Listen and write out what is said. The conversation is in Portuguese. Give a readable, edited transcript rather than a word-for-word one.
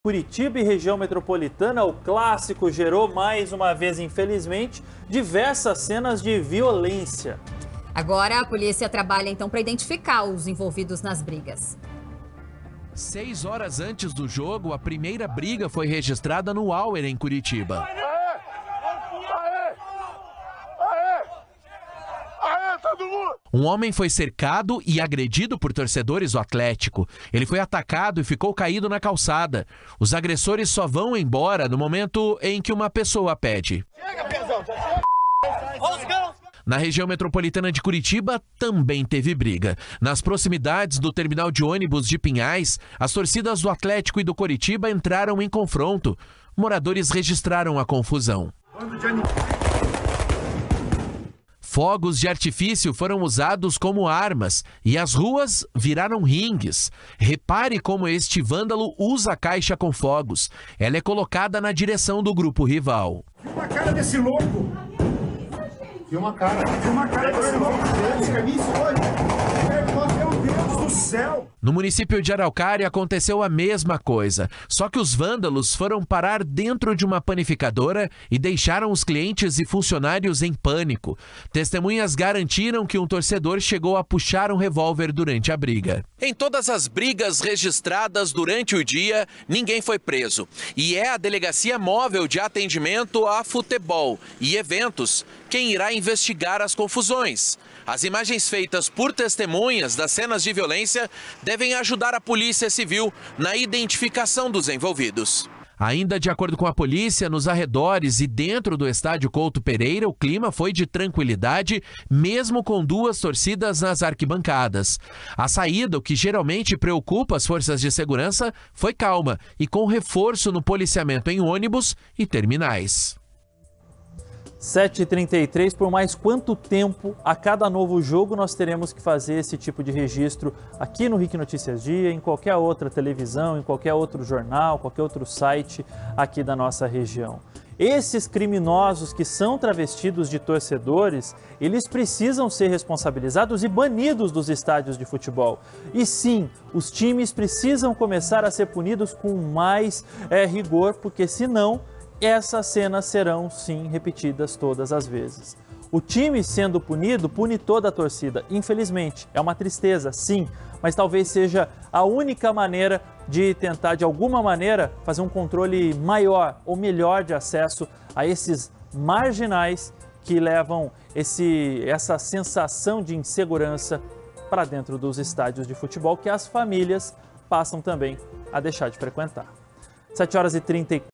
Curitiba e região metropolitana, o clássico gerou mais uma vez, infelizmente, diversas cenas de violência. Agora a polícia trabalha então para identificar os envolvidos nas brigas. 6 horas antes do jogo, a primeira briga foi registrada no Auer, em Curitiba. Um homem foi cercado e agredido por torcedores do Atlético. Ele foi atacado e ficou caído na calçada. Os agressores só vão embora no momento em que uma pessoa pede. Na região metropolitana de Curitiba também teve briga. Nas proximidades do terminal de ônibus de Pinhais, as torcidas do Atlético e do Coritiba entraram em confronto. Moradores registraram a confusão. Fogos de artifício foram usados como armas e as ruas viraram ringues. Repare como este vândalo usa a caixa com fogos. Ela é colocada na direção do grupo rival. Uma cara desse louco! E uma cara desse louco! Meu Deus do céu! No município de Araucária aconteceu a mesma coisa, só que os vândalos foram parar dentro de uma panificadora e deixaram os clientes e funcionários em pânico. Testemunhas garantiram que um torcedor chegou a puxar um revólver durante a briga. Em todas as brigas registradas durante o dia, ninguém foi preso. E é a Delegacia Móvel de Atendimento a Futebol e Eventos quem irá investigar as confusões. As imagens feitas por testemunhas das cenas de violência devem ajudar a Polícia Civil na identificação dos envolvidos. Ainda de acordo com a polícia, nos arredores e dentro do estádio Couto Pereira, o clima foi de tranquilidade, mesmo com 2 torcidas nas arquibancadas. A saída, o que geralmente preocupa as forças de segurança, foi calma e com reforço no policiamento em ônibus e terminais. 7h33, por mais quanto tempo a cada novo jogo nós teremos que fazer esse tipo de registro aqui no RIC Notícias Dia, em qualquer outra televisão, em qualquer outro jornal, qualquer outro site aqui da nossa região. Esses criminosos que são travestidos de torcedores, eles precisam ser responsabilizados e banidos dos estádios de futebol. E sim, os times precisam começar a ser punidos com mais rigor, porque senão essas cenas serão, sim, repetidas todas as vezes. O time sendo punido, pune toda a torcida. Infelizmente, é uma tristeza, sim, mas talvez seja a única maneira de tentar, de alguma maneira, fazer um controle maior ou melhor de acesso a esses marginais que levam essa sensação de insegurança para dentro dos estádios de futebol, que as famílias passam também a deixar de frequentar. 7h34.